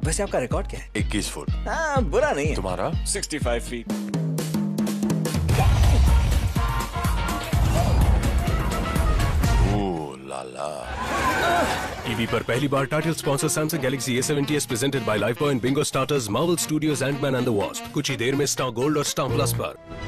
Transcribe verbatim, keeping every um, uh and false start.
वैसे आपका रिकॉर्ड क्या है? इक्कीस फुट। हाँ, बुरा नहीं है। तुम्हारा? पैंसठ फीट। ओह लाला। टीवी पर पहली बार title sponsor Samsung Galaxy A seventy S presented by Lifebuoy and Bingo starters Marvel Studios Antman and the Wasp. कुछ ही देर में स्टार गोल्ड और स्टार प्लस पर।